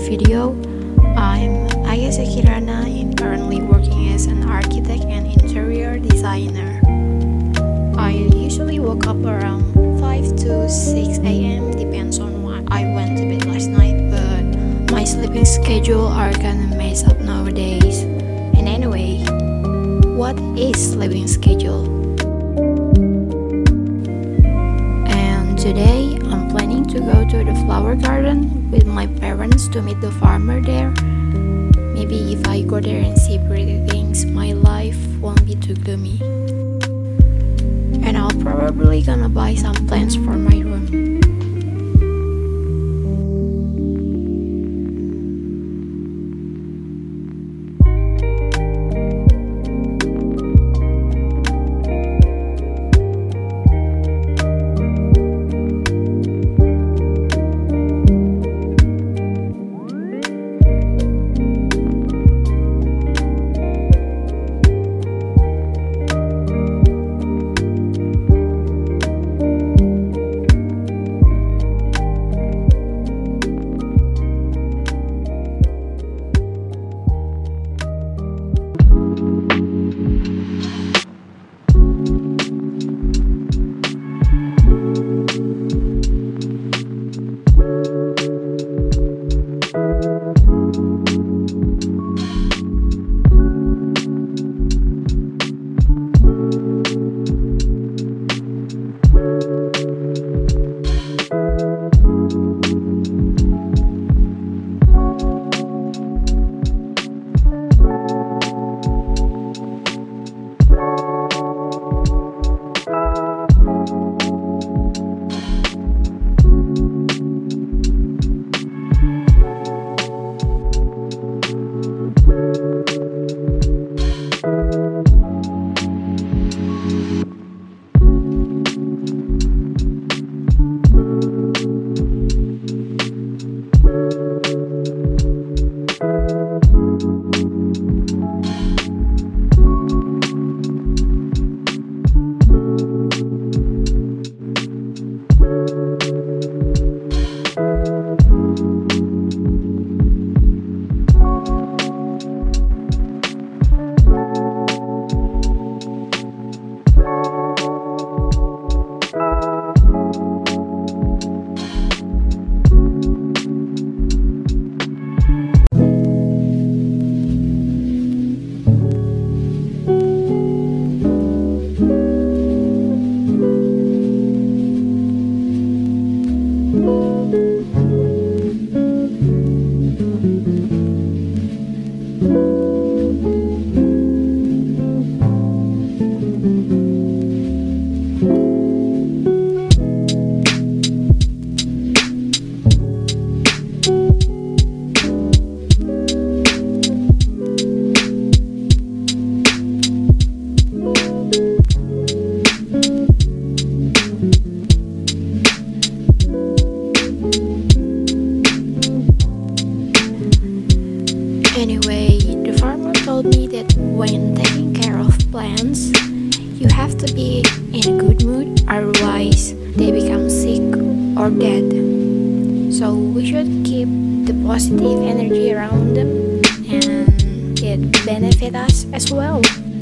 video. I'm Ayase Kirana and currently working as an architect and interior designer. I usually woke up around 5 to 6 a.m. depends on what I went to bed last night, but my sleeping schedule are kinda messed up nowadays. And anyway, what is sleeping schedule? And today I'm planning to go to the flower garden with my parents to meet the farmer there. Maybe if I go there and see pretty things, my life won't be too gloomy. And I'll probably gonna buy some plants for my room. Anyway, the farmer told me that when taking care of plants, you have to be in a good mood, otherwise they become sick or dead. So we should keep the positive energy around them and it benefits us as well.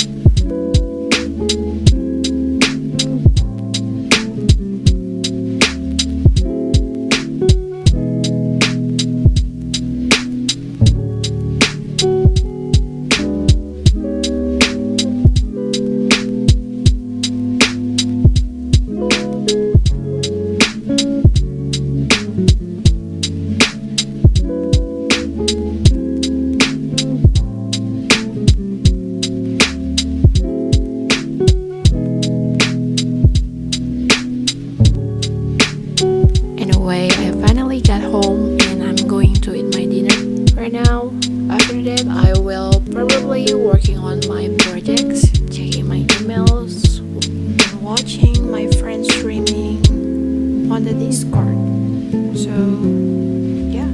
Anyway, I finally got home and I'm going to eat my dinner right now. After that, I will probably working on my projects, checking my emails, and watching my friends streaming on the Discord. So, yeah.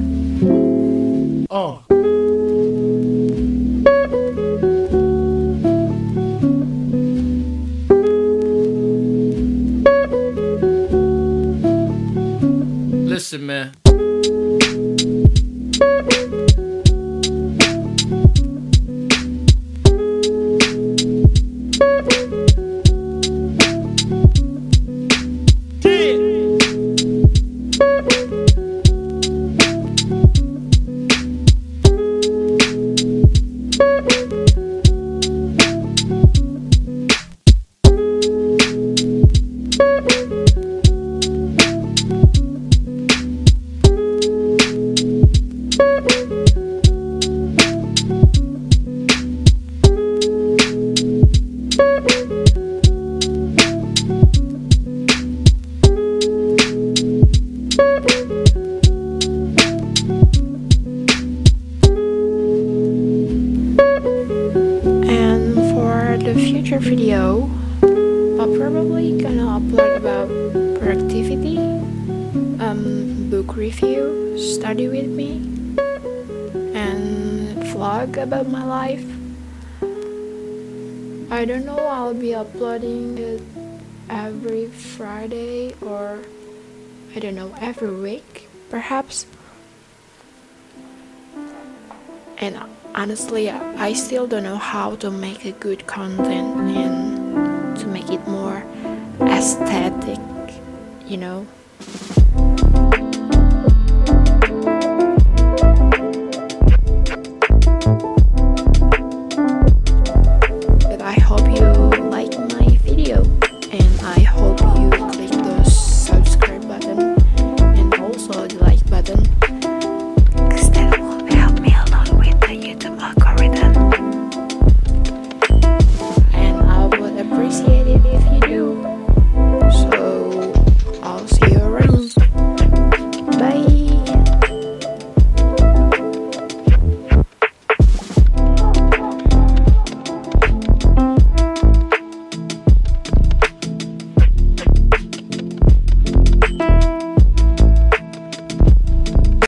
Listen, man. book review, study with me, and vlog about my life. I don't know, I'll be uploading it every Friday or I don't know, every week perhaps. And honestly, I still don't know how to make a good content and to make it more aesthetic, you know.